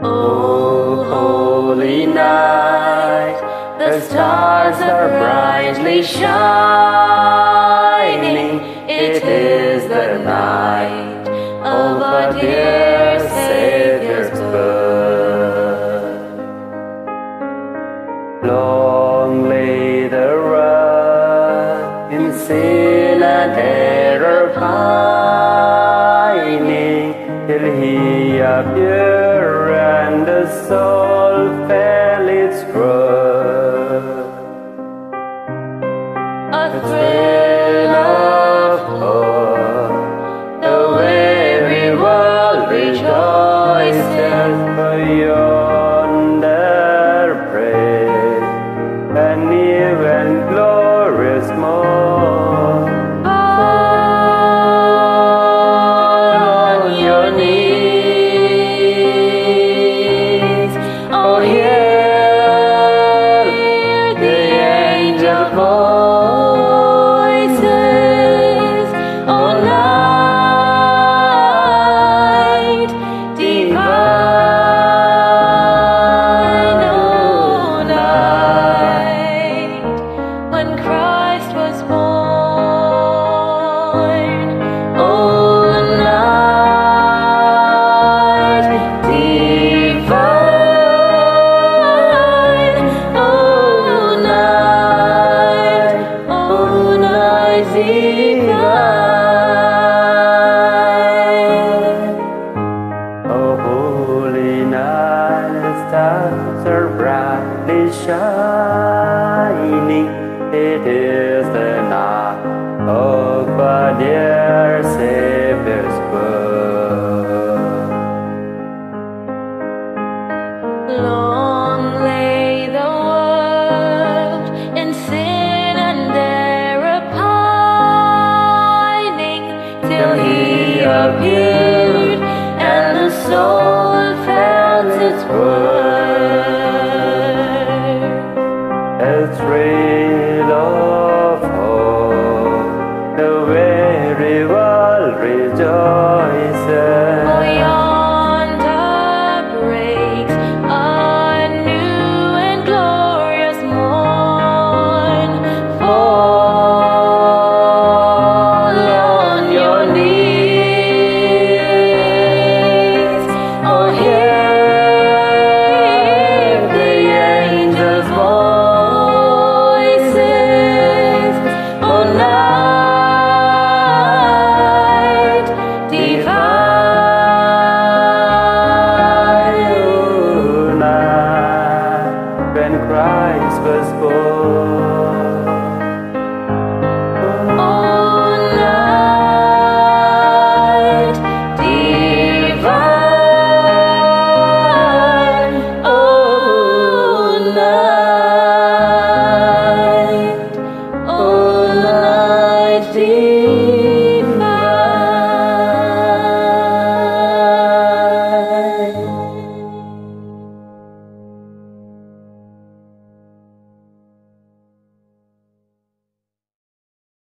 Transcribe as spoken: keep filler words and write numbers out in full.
O holy night, the stars are brightly shining. It is the night of our dear Savior's birth. Long lay the world in sin and error pining, till He appeared and the soul felt its worth. A thrill of hope, the weary world rejoices, for yonder praise a new and glorious morn. Fall on your knees, oh hear the angel voices, oh night divine, oh night when Christ was born, oh night divine, oh night, oh night divine. Oh holy night, the stars are brightly shining. It is the night of our dear Savior's birth. Long lay the world in sin and error pining, till He appeared and the soul felt its worth. A thrill of hope, the weary world rejoices. For yonder breaks a new and glorious morn. Fall on your knees, oh hear the angels' voices, oh night divine, Oh night when Christ was born.